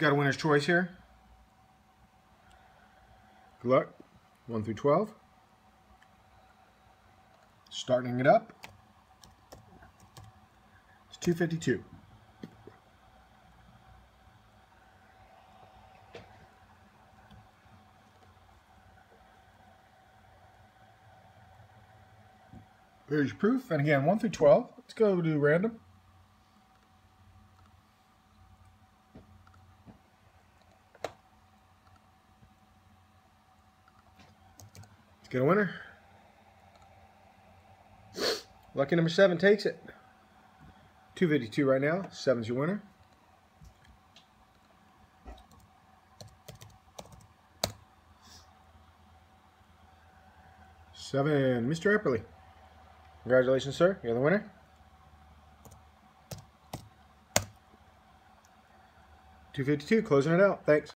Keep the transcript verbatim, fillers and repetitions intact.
Got a winner's choice here. Good luck. one through twelve. Starting it up. It's two fifty-two. Here's your proof. And again, one through twelve. Let's go to random. Let's get a winner. Lucky number seven takes it. two fifty-two right now. Seven's your winner. Seven, Mister Epperly. Congratulations, sir. You're the winner. two fifty-two, closing it out. Thanks.